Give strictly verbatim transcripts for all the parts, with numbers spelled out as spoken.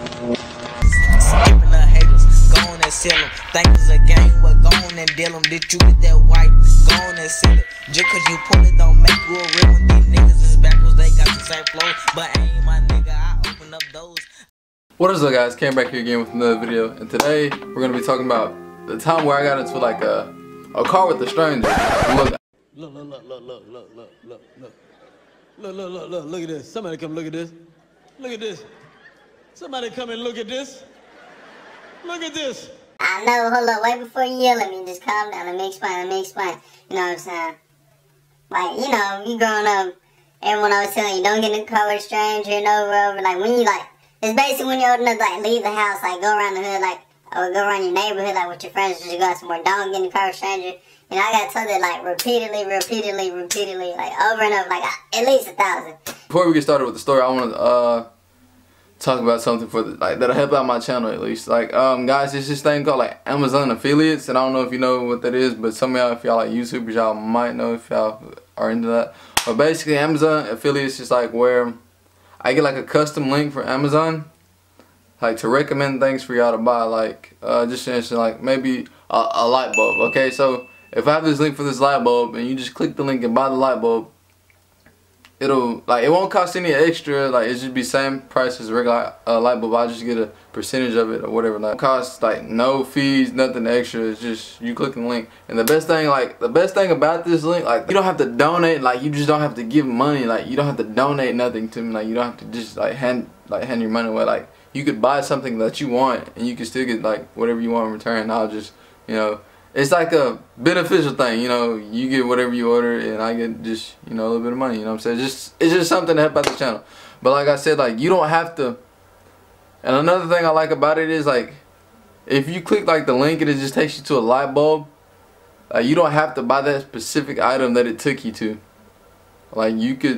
Skipping the haters, go on and sell them. Think it's a game, well go on and deal them. Did you with that white? Go on and sell it. Just cause you pull it don't make you a real one. These niggas is backwards, they got the same flow. But ain't my nigga, I open up those. What is up, guys? Came back here again with another video, and today we're gonna be talking about the time where I got into like a a car with a stranger. Look, look, look, look, look, look, look, look, look, look, look, look, look, look, look at this. Somebody come look at this. Look at this. Somebody come and look at this. Look at this. I know, hold up, wait before you yell at me, just calm down, let me explain, let me explain. You know what I'm saying? Like, you know, you growing up, everyone always telling you, don't get in the car with a stranger and over, over. Like, when you, like, it's basically when you're old enough to, like, leave the house, like, go around the hood, like, or go around your neighborhood, like, with your friends, just go out somewhere, don't get in the car with a stranger. You know, I got told that, like, repeatedly, repeatedly, repeatedly, like, over and over, like, at least a thousand. Before we get started with the story, I want to, uh, talk about something for the, like, that'll help out my channel at least. Like, um, guys, there's this thing called, like, Amazon affiliates, and I don't know if you know what that is, but some of y'all, if y'all like YouTubers, y'all might know if y'all are into that. But basically, Amazon affiliates is like where I get like a custom link for Amazon, like to recommend things for y'all to buy, like, uh, just for instance, like maybe a, a light bulb. Okay, so if I have this link for this light bulb, and you just click the link and buy the light bulb, it'll, like, it won't cost any extra, like, it just be same price as a regular uh, light bulb. I just get a percentage of it or whatever. Like, it costs like no fees, nothing extra. It's just you click the link. And the best thing, like, the best thing about this link, like, you don't have to donate. Like, you just don't have to give money. Like, you don't have to donate nothing to me. Like, you don't have to just like hand like hand your money away. Like, you could buy something that you want, and you can still get like whatever you want in return. I'll just, you know, it's like a beneficial thing, you know. You get whatever you order, and I get just, you know, a little bit of money. You know what I'm saying? Just, it's just something to help out the channel. But like I said, like, you don't have to. And another thing I like about it is, like, if you click like the link and it just takes you to a light bulb, like, you don't have to buy that specific item that it took you to. Like, you could,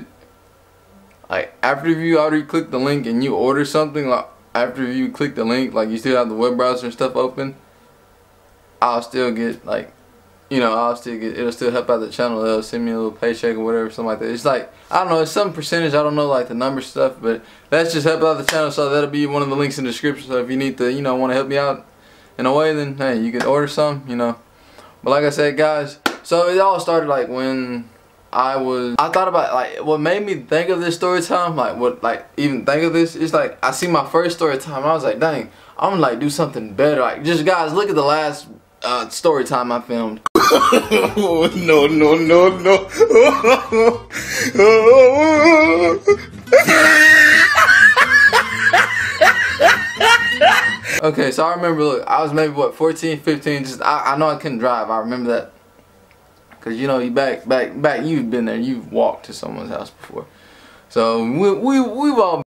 like, after you already click the link and you order something, like after you click the link, like, you still have the web browser and stuff open, I'll still get, like, you know, I'll still get, it'll still help out the channel. They'll send me a little paycheck or whatever, something like that. It's like, I don't know, it's some percentage, I don't know, like, the number stuff, but that's just help out the channel. So that'll be one of the links in the description. So if you need to, you know, want to help me out in a way, then hey, you can order some, you know. But like I said, guys, so it all started like when I was, I thought about, like, what made me think of this story time, like, what, like, even think of this, it's like, I see my first story time, and I was like, dang, I'm gonna, like, do something better. Like, just, guys, look at the last uh, story time I filmed. Oh, no, no, no, no. Okay, so I remember, look, I was maybe, what, fourteen, fifteen, just, I, I know I couldn't drive, I remember that. Cause, you know, you back, back, back, you've been there, you've walked to someone's house before. So, we, we, we've all.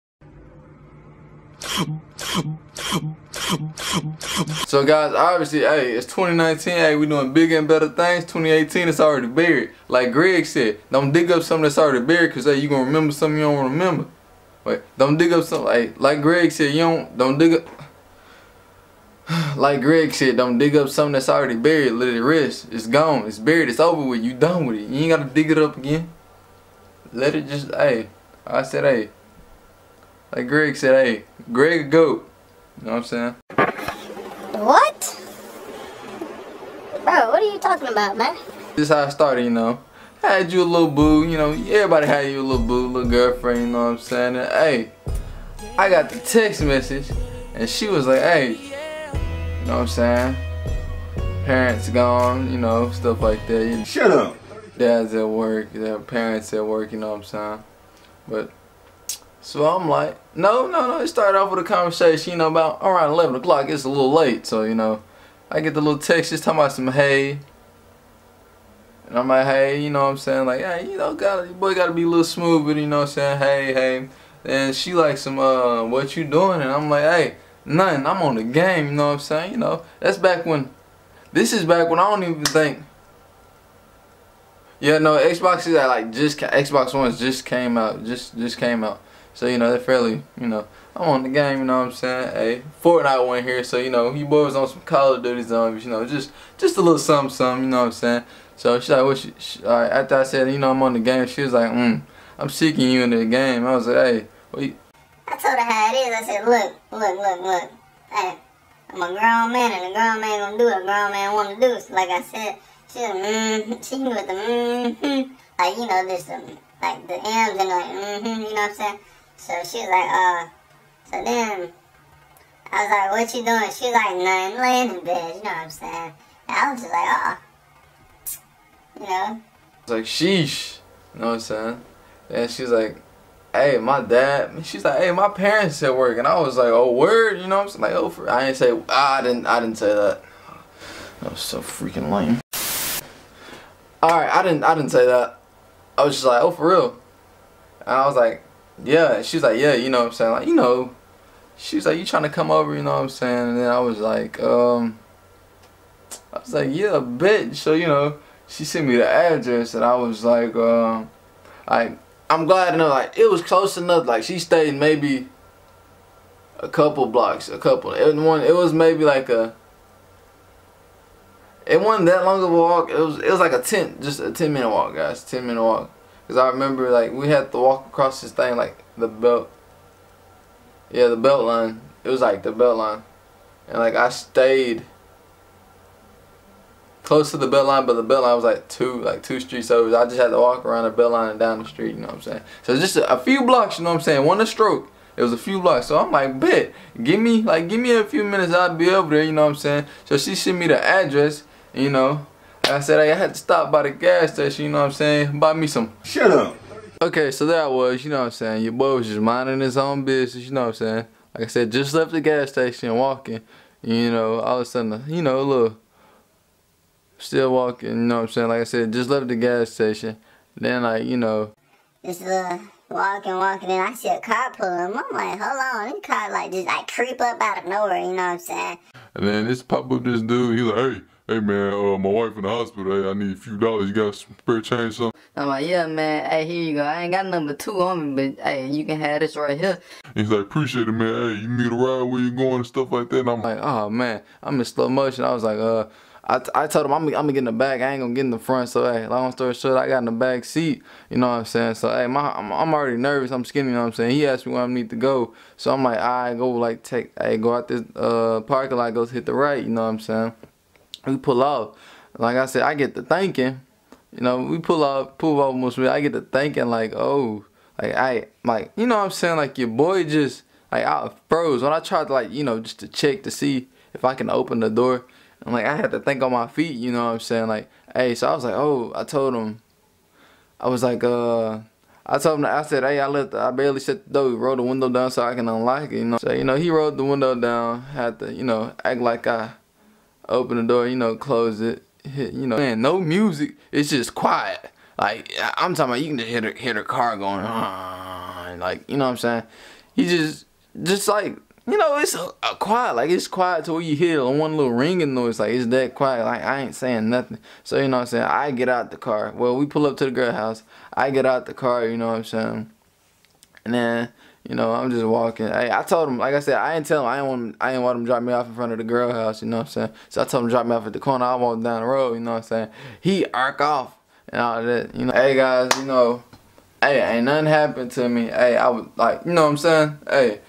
So, guys, obviously, hey, it's twenty nineteen, hey, we doing bigger and better things. twenty eighteen, it's already buried. Like Greg said, don't dig up something that's already buried, cause, hey, you gonna remember something you don't remember. Wait, don't dig up something, hey, like Greg said, you don't, don't dig up. Like Greg said, don't dig up something that's already buried. Let it rest. It's gone. It's buried. It's over with. You done with it. You ain't gotta dig it up again. Let it just, hey. I said, hey. Like Greg said, hey. Greg a goat. You know what I'm saying? What? Bro, what are you talking about, man? This is how I started, you know. I had you a little boo, you know. Everybody had you a little boo, little girlfriend, you know what I'm saying? And, hey, I got the text message, and she was like, hey. You know what I'm saying? Parents gone, you know, stuff like that. You know, shut up. Dad's at work, their parents at work, you know what I'm saying? But, so I'm like, no, no, no. It started off with a conversation, you know, about around eleven o'clock. It's a little late, so, you know, I get the little text just talking about some hey. And I'm like, hey, you know what I'm saying? Like, hey, you know, gotta, your boy gotta be a little smooth with it, you know what I'm saying? Hey, hey. And she like some, uh, what you doing? And I'm like, hey. Nothing, I'm on the game, you know what I'm saying? You know, that's back when, this is back when I don't even think, yeah, no, Xbox is like just, Xbox Ones just came out, just just came out. So, you know, they're fairly, you know, I'm on the game, you know what I'm saying? Hey, Fortnite went here, so, you know, you boys on some Call of Duty zombies, you know, just, just a little something, something, you know what I'm saying? So, she's like, what she, she all right, after I said, you know, I'm on the game, she was like, mm, I'm seeking you into the game. I was like, hey, what you, I told her how it is. I said, look, look, look, look. Hey, I'm a grown man, and a grown man gonna do what a grown man wanna do. So like I said, she was, mm-hmm. She with the mm-hmm. Like, you know, this, um, like the M's and like, mm-hmm, you know what I'm saying? So she was like, uh, so then I was like, what you doing? She was like, nothing, laying in bed, you know what I'm saying? And I was just like, oh, you know? It's like, sheesh, you know what I'm saying? And she's like, hey, my dad, she's like, hey, my parents at work. And I was like, oh, word, you know what I'm saying? Like, oh, for, I didn't say, ah, I didn't, I didn't say that. That was so freaking lame. Alright, I didn't, I didn't say that. I was just like, oh, for real? And I was like, yeah. And she's like, yeah, you know what I'm saying? Like, you know, she was like, you trying to come over, you know what I'm saying? And then I was like, um, I was like, yeah, bitch. So, you know, she sent me the address, and I was like, um, like, I'm glad to know, like, it was close enough. Like, she stayed maybe a couple blocks, a couple. It was one. It was maybe like a. It wasn't that long of a walk. It was. It was like a ten, just a ten minute walk, guys. Ten minute walk. Cause I remember, like, we had to walk across this thing, like the belt. Yeah, the belt line. It was like the belt line, and like I stayed close to the belt line, but the belt line was like two, like two streets over. I just had to walk around the belt line and down the street. You know what I'm saying? So just a, a few blocks. You know what I'm saying? One a stroke. It was a few blocks. So I'm like, bet, give me like give me a few minutes. I'll be over there. You know what I'm saying? So she sent me the address. You know, like I said, I had to stop by the gas station. You know what I'm saying? Buy me some. Shut up. Okay, so there I was. You know what I'm saying? Your boy was just minding his own business. You know what I'm saying? Like I said, just left the gas station walking. You know, all of a sudden, you know, look. Still walking, you know what I'm saying? Like I said, just left the gas station. Then, like, you know. Just uh, walking, walking, and I see a car pulling up. I'm like, hold on, this car like just like creep up out of nowhere, you know what I'm saying? And then this pop up this dude, he's like, hey, hey man, uh, my wife in the hospital, hey, I need a few dollars, you got some spare change, something? I'm like, yeah man, hey, here you go, I ain't got number two on me, but hey, you can have this right here. He's like, appreciate it man, hey, you need a ride where you going and stuff like that, and I'm like, oh man, I'm in slow motion. I was like, uh, I, I told him I'm, I'm gonna get in the back. I ain't gonna get in the front. So hey, long story short, I got in the back seat. You know what I'm saying? So hey, my I'm, I'm already nervous. I'm skinny. You know what I'm saying? He asked me where I need to go. So I'm like, I go like take, hey, go out this uh parking lot, go hit the right. You know what I'm saying? We pull off. Like I said, I get to thinking. You know, we pull off, pull off almost. I get to thinking like, oh, like I like, you know what I'm saying? Like your boy just like I froze when I tried to like, you know, just to check to see if I can open the door. I'm like, I had to think on my feet, you know what I'm saying? Like, hey, so I was like, oh, I told him, I was like, uh, I told him, I said, hey, I left, I barely shut the door, rolled the window down so I can unlock it, you know? So, you know, he rolled the window down, had to, you know, act like I opened the door, you know, close it, hit, you know, man, no music, it's just quiet. Like, I'm talking about, you can just hear the, hear the car going, ah, like, you know what I'm saying? He just, just like, you know, it's a, a quiet, like it's quiet to where you hear one little ringing noise, like it's that quiet, like I ain't saying nothing. So, you know what I'm saying, I get out the car. Well, we pull up to the girl house, I get out the car, you know what I'm saying. And then, you know, I'm just walking. Hey, I told him, like I said, I ain't tell him, I ain't want him, I ain't want him to drop me off in front of the girl house, you know what I'm saying. So I told him to drop me off at the corner, I walked down the road, you know what I'm saying. He arc off and all that, you know. Hey guys, you know, hey, ain't nothing happened to me. Hey, I was like, you know what I'm saying, hey.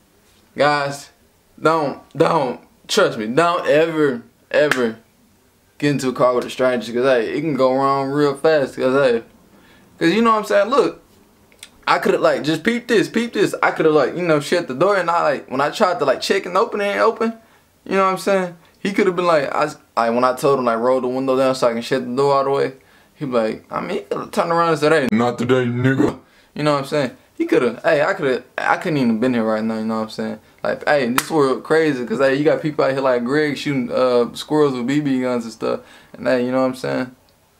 Guys, don't, don't, trust me, don't ever, ever get into a car with a stranger, because, hey, it can go wrong real fast, because, hey, because, you know what I'm saying, look, I could have, like, just peep this, peep this, I could have, like, you know, shut the door, and I, like, when I tried to, like, check and open, it ain't open, you know what I'm saying, he could have been, like, I, like, when I told him, like, roll the window down so I can shut the door all the way, he'd be like, I mean, he could have turned around and said, hey, not today, nigga, you know what I'm saying. He could have, hey, I could have, I couldn't even been here right now, you know what I'm saying? Like, hey, this world crazy, because, hey, you got people out here like Greg shooting uh, squirrels with B B guns and stuff. And, hey, you know what I'm saying?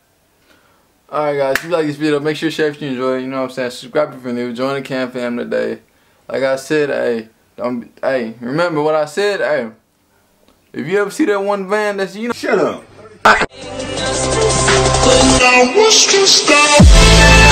Alright, guys, if you like this video, make sure to share if you enjoy it, you know what I'm saying? Subscribe if you're new, join the Cam fam today. Like I said, hey, don't, hey, remember what I said, hey, if you ever see that one van that's, you know. Shut up. But now what's to stop?